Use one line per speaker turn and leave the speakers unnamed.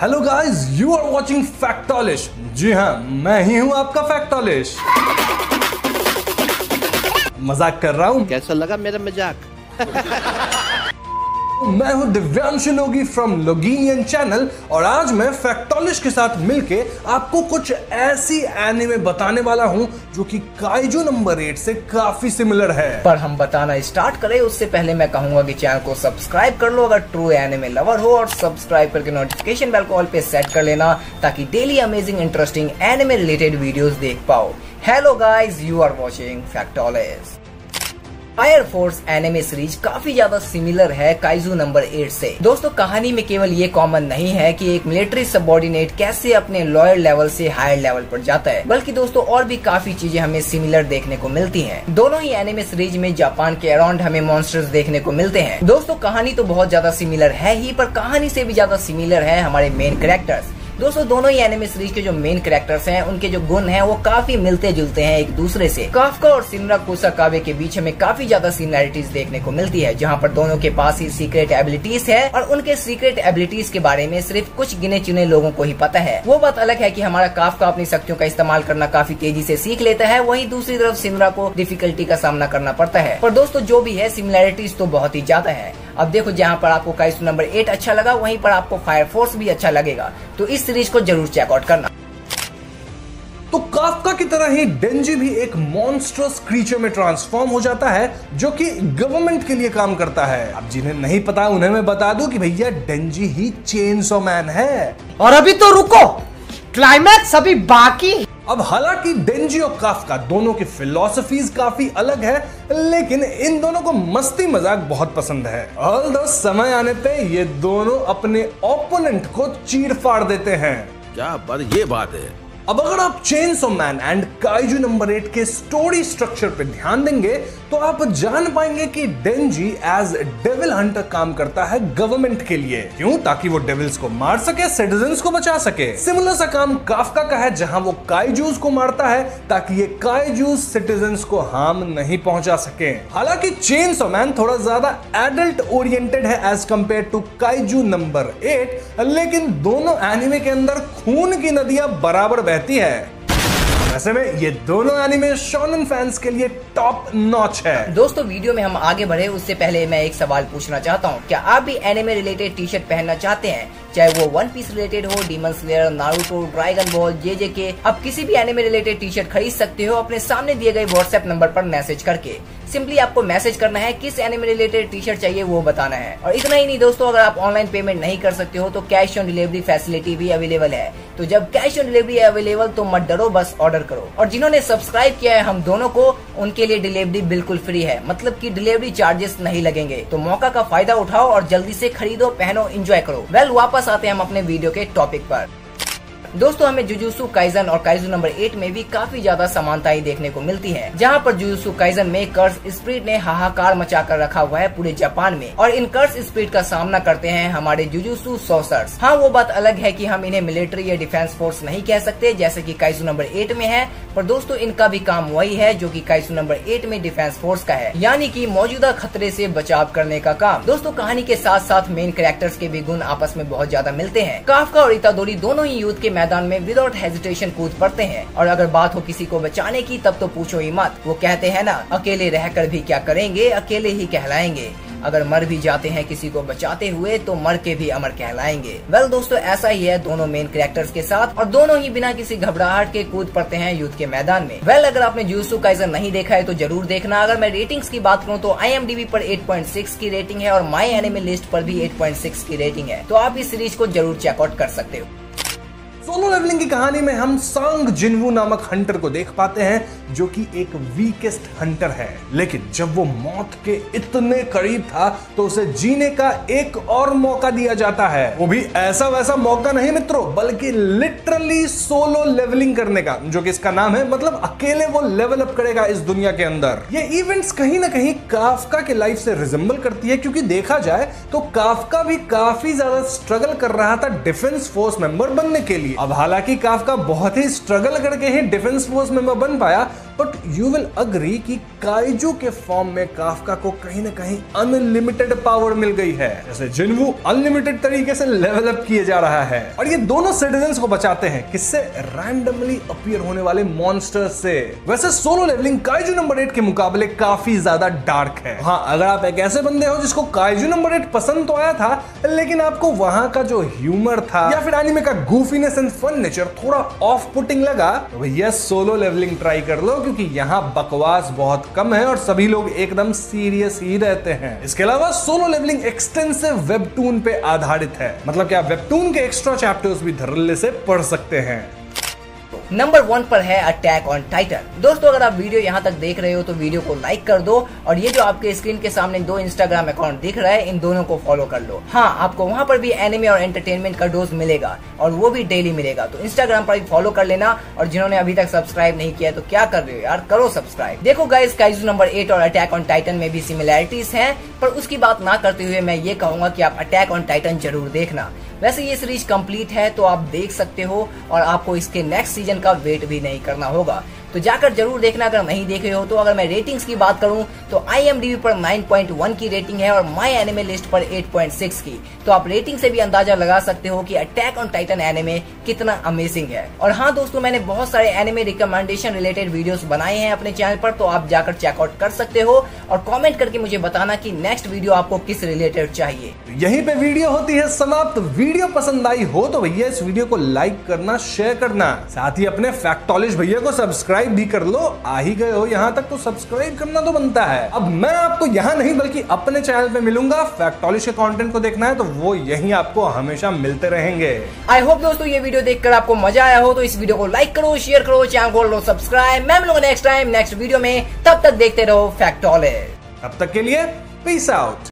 Hello guys, you are watching Factolish. जी हाँ, मैं ही हूँ आपका फैक्टोलिश। मजाक कर रहा हूँ।
कैसा लगा मेरा मजाक?
मैं हूं दिव्यांशु लोगी फ्रॉम लोगिनियन चैनल और आज मैं फैक्टोलिश के साथ मिलके आपको कुछ ऐसी एनिमे बताने वाला हूं जो कि काइजू नंबर 8 से काफी सिमिलर है।
पर हम बताना स्टार्ट करें उससे पहले मैं कहूंगा कि चैनल को सब्सक्राइब कर लो अगर ट्रू एनिमे लवर हो, और सब्सक्राइब करके नोटिफिकेशन बेल को ऑल पे सेट कर लेना ताकि daily amazing interesting anime related videos देख पाओ। Hello guys, you are watching Factolish. Fire force anime series काफी ज्यादा सिमिलर है काइजू नंबर 8 से। दोस्तों, कहानी में केवल ये कॉमन नहीं है कि एक मिलिट्री सबऑर्डिनेट कैसे अपने लोअर लेवल से हायर लेवल पर जाता है, बल्कि दोस्तों और भी काफी चीजें हमें सिमिलर देखने को मिलती हैं। दोनों ही एनिमे सीरीज में जापान के अराउंड हमें मॉन्स्टर्स देखने को मिलते हैं। दोस्तों, कहानी तो बहुत ज्यादा सिमिलर है ही, पर कहानी से भी ज्यादा सिमिलर है हमारे मेन कैरेक्टर्स। दोस्तों, दोनों ही एनिमे सीरीज के जो मेन कैरेक्टर्स हैं उनके जो गुण हैं वो काफी मिलते जुलते हैं एक दूसरे से। काफका और शिनरा कुसाकाबे के बीच हमें काफी ज्यादा सिमिलैरिटीज देखने को मिलती है, जहां पर दोनों के पास ही सीक्रेट एबिलिटीज है और उनके सीक्रेट एबिलिटीज के बारे में सिर्फ कुछ गिने चुने लोगों को ही पता है। वो बात अलग है कि हमारा काफका अपनी शक्तियों का इस्तेमाल करना काफी तेजी से सीख लेता है, वहीं दूसरी तरफ शिनरा को डिफिकल्टी का सामना करना पड़ता है। पर दोस्तों, जो भी है सिमिलैरिटीज तो बहुत ही ज्यादा है। अब देखो, जहाँ पर आपको काइजू नंबर 8 अच्छा लगा वहीं पर आपको फायर फोर्स भी अच्छा लगेगा, तो इस सीरीज को जरूर चेकआउट करना।
तो काफका की तरह ही डेंजी भी एक मॉन्स्ट्रस क्रीचर में ट्रांसफॉर्म हो जाता है जो कि गवर्नमेंट के लिए काम करता है। अब जिन्हें नहीं पता उन्हें मैं बता दूं कि भैया डेंजी ही चेनसॉ मैन है।
और अभी तो रुको, क्लाइमैक्स अभी बाकी।
अब हालांकि डेंजी और काफका दोनों की फिलॉसफीज काफी अलग है, लेकिन इन दोनों को मस्ती मजाक बहुत पसंद है। ऑल्दो समय आने पे ये दोनों अपने ओपोनेंट को चीर फाड़ देते हैं।
क्या बात, ये बात है।
अब अगर आप Chainsaw Man and Kaiju number 8 के स्टोरी स्ट्रक्चर पे ध्यान देंगे तो आप जान पाएंगे कि डेंजी एज डेविल हंटर काम करता है गवर्नमेंट के लिए। क्यों? ताकि वो डेविल्स को मार सके, सिटीजन्स को बचा सके। सिमिलर सा काम काफका का है, जहां वो काइजूस को मारता है ताकि ये काइजूस सिटीजन्स को हार्म नहीं पहुंचा सके। हालांकि चेनसॉ मैन थोड़ा ज्यादा एडल्ट ओरिएंटेड है as compared to Kaiju number 8, लेकिन दोनों एनिमे के अंदर खून की नदियां बराबर बहती है। ऐसे में ये दोनों एनिमे शोनेन फैंस के लिए टॉप नॉच है।
दोस्तों, वीडियो में हम आगे बढ़े उससे पहले मैं एक सवाल पूछना चाहता हूँ। क्या आप भी एनिमे रिलेटेड टी शर्ट पहनना चाहते हैं? चाहे वो वन पीस रिलेटेड हो, Demon Slayer, Naruto, Dragon Ball, JJK, आप किसी भी एनिमे रिलेटेड टी शर्ट खरीद सकते हो अपने सामने दिए गए व्हाट्सएप नंबर पर मैसेज करके। सिंपली आपको मैसेज करना है, किस एनिमे रिलेटेड टी शर्ट चाहिए वो बताना है। और इतना ही नहीं दोस्तों, अगर आप ऑनलाइन पेमेंट नहीं कर सकते हो तो कैश ऑन डिलीवरी फैसिलिटी भी अवेलेबल है। तो जब कैश ऑन डिलीवरी अवेलेबल तो मत डरो, बस ऑर्डर करो। और जिन्होंने सब्सक्राइब किया है हम दोनों को, उनके लिए डिलीवरी बिल्कुल फ्री है, मतलब कि डिलीवरी चार्जेस नहीं लगेंगे। तो मौका का फायदा उठाओ और जल्दी से खरीदो, पहनो, एंजॉय करो। वेल, वापस आते हैं हम अपने वीडियो के टॉपिक पर। दोस्तों, हमें जुजुत्सु काइजन और काइजू नंबर 8 में भी काफी ज्यादा समानताएं देखने को मिलती हैं। जहां पर जुजुत्सु काइजन में कर्स स्पिरिट ने हाहाकार मचाकर रखा हुआ है पूरे जापान में, और इन कर्स स्पिरिट का सामना करते हैं हमारे जुजुत्सु सॉर्सर्स। हाँ, वो बात अलग है कि हम इन्हें मिलिट्री या डिफेंस फोर्स नहीं कह सकते जैसे कि काइजू नंबर 8 में है, पर दोस्तों इनका भी काम वही है जो कि काइजू नंबर 8 में डिफेंस फोर्स का है, यानी कि मौजूदा खतरे से बचाव करने का काम। दोस्तों, कहानी के साथ साथ मेन कैरेक्टर्स के भी गुण आपस में बहुत ज्यादा मिलते हैं। काफका और इतादोरी दोनों ही युद्ध के मैदान में विदाउट हेजिटेशन कूद पड़ते हैं, और अगर बात हो किसी को बचाने की तब तो पूछो ही मत। वो कहते हैं ना, अकेले रहकर भी क्या करेंगे, अकेले ही कहलाएंगे। अगर मर भी जाते हैं किसी को बचाते हुए तो मर के भी अमर कहलाएंगे। वेल दोस्तों, ऐसा ही है दोनों मेन कैरेक्टर्स के साथ, और दोनों ही बिना किसी घबराहट के कूद पड़ते हैं युद्ध के मैदान में। वेल, अगर आपने जुजुत्सु काइजन नहीं देखा है तो जरूर देखना। अगर मैं रेटिंग्स की बात करूं तो IMDb पर 8.6 की रेटिंग है और माई एनिमे लिस्ट पर भी 8.6 की रेटिंग है, तो आप इस सीरीज को जरूर चेकआउट कर सकते हो।
सोलो लेवलिंग की कहानी में हम सांग जिनवू नामक हंटर को देख पाते हैं जो कि एक वीकेस्ट हंटर है, लेकिन जब वो मौत के इतने करीब था तो उसे जीने का एक और मौका दिया जाता है। वो भी ऐसा वैसा मौका नहीं मित्रों, बल्कि लिटरली सोलो लेवलिंग करने का, जो कि इसका नाम है, मतलब अकेले वो लेवल अप करेगा इस दुनिया के अंदर। ये इवेंट्स कहीं ना कहीं काफका के लाइफ से रिजेंबल करती है, क्योंकि देखा जाए तो काफका भी काफी ज्यादा स्ट्रगल कर रहा था डिफेंस फोर्स मेंबर बनने के लिए। अब हालांकि काफका बहुत ही स्ट्रगल करके ही डिफेंस फोर्स मेंबर बन पाया, बट यू विल अग्री कि काइजू के फॉर्म में काफका को कहीं ना कहीं अनलिमिटेड पावर मिल गई है, जैसे जिन्वू अनलिमिटेड तरीके से लेवल अप किए जा रहा है। और ये दोनों सिटीजन्स को बचाते हैं किससे? रैंडमली अपीयर होने वाले मॉन्स्टर्स से। वैसे सोलो लेवलिंग काइजू नंबर 8 के मुकाबले काफी ज्यादा डार्क है। हाँ, अगर आप एक ऐसे बंदे हो जिसको काइजू नंबर 8 पसंद तो आया था, लेकिन आपको वहां का जो ह्यूमर था या फिर एनीमे का गूफीनेस एंड फन नेचर थोड़ा ऑफ पुटिंग लगा, तो भैया सोलो लेवलिंग ट्राई कर लो, क्योंकि यहाँ बकवास बहुत कम है और सभी लोग एकदम सीरियस ही रहते हैं। इसके अलावा सोलो लेवलिंग एक्सटेंसिव वेबटून पे आधारित है, मतलब कि आप वेबटून के एक्स्ट्रा चैप्टर्स भी धड़ल्ले से पढ़ सकते हैं।
नंबर 1 पर है अटैक ऑन टाइटन। दोस्तों, अगर आप वीडियो यहाँ तक देख रहे हो तो वीडियो को लाइक कर दो, और ये जो आपके स्क्रीन के सामने 2 इंस्टाग्राम अकाउंट दिख रहा है, इन दोनों को फॉलो कर लो। हाँ, आपको वहाँ पर भी एनिमे और एंटरटेनमेंट का डोज मिलेगा, और वो भी डेली मिलेगा। तो इंस्टाग्राम पर फॉलो कर लेना, और जिन्होंने अभी तक सब्सक्राइब नहीं किया तो क्या कर रहे हो यार, करो सब्सक्राइब। देखो गाइस, काइजू नंबर 8 और अटैक ऑन टाइटन में भी सिमिलैरिटीज हैं, पर उसकी बात ना करते हुए मैं ये कहूंगा कि आप अटैक ऑन टाइटन जरूर देखना। वैसे ये सीरीज कंप्लीट है तो आप देख सकते हो, और आपको इसके नेक्स्ट सीजन का वेट भी नहीं करना होगा, तो जाकर जरूर देखना अगर नहीं देखे हो तो। अगर मैं रेटिंग्स की बात करूं तो IMDb पर 9.1 की रेटिंग है और माई एनिमे लिस्ट पर 8.6 की। तो आप रेटिंग से भी अंदाजा लगा सकते हो कि अटैक ऑन टाइटन एनिमे कितना अमेजिंग है। और हाँ दोस्तों, मैंने बहुत सारे एनिमे रिकमेंडेशन रिलेटेड वीडियोस बनाए हैं अपने चैनल पर, तो आप जाकर चेकआउट कर सकते हो, और कॉमेंट करके मुझे बताना कि नेक्स्ट वीडियो आपको किस रिलेटेड चाहिए।
यहीं पे वीडियो होती है समाप्त। वीडियो पसंद आई हो तो भैया इस वीडियो को लाइक करना, शेयर करना, साथ ही अपने फैक्टोलिश भैया को सब्सक्राइब भी कर लो। आ ही गए हो यहाँ तक तो सब्सक्राइब करना तो बनता है। अब मैं आपको यहाँ नहीं बल्कि अपने चैनल पे मिलूंगा। फैक्टोलिश के कंटेंट को देखना है तो वो यहीं आपको हमेशा मिलते रहेंगे।
आई होप दोस्तों ये वीडियो देखकर आपको मजा आया हो, तो इस वीडियो को लाइक करो, शेयर करो, चैनल को लो सब्सक्राइब। मैं मिलूंगा नेक्स्ट टाइम नेक्स्ट वीडियो में, तब तक देखते रहो फैक्टोलिश।
तब तक के लिए पीस आउट।